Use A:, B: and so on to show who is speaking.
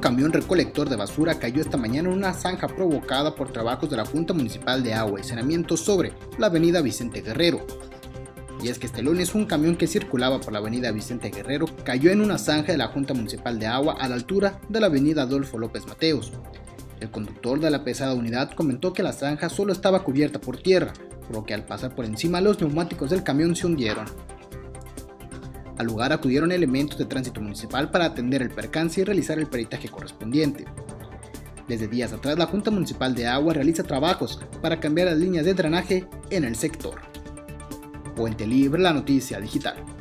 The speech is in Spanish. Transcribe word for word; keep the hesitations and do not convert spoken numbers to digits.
A: camión recolector de basura cayó esta mañana en una zanja provocada por trabajos de la Junta Municipal de Agua y Saneamiento sobre la avenida Vicente Guerrero. Y es que este lunes un camión que circulaba por la avenida Vicente Guerrero cayó en una zanja de la Junta Municipal de Agua a la altura de la avenida Adolfo López Mateos. El conductor de la pesada unidad comentó que la zanja solo estaba cubierta por tierra, por lo que al pasar por encima los neumáticos del camión se hundieron. Al lugar acudieron elementos de tránsito municipal para atender el percance y realizar el peritaje correspondiente. Desde días atrás la Junta Municipal de Agua realiza trabajos para cambiar las líneas de drenaje en el sector. Puente Libre, la noticia digital.